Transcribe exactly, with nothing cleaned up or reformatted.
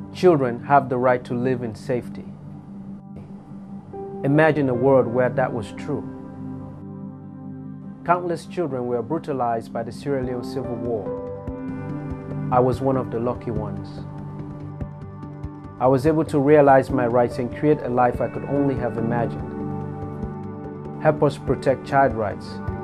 Children have the right to live in safety. Imagine a world where that was true. Countless children were brutalized by the Sierra Leone Civil War. I was one of the lucky ones. I was able to realize my rights and create a life I could only have imagined. Help us protect child rights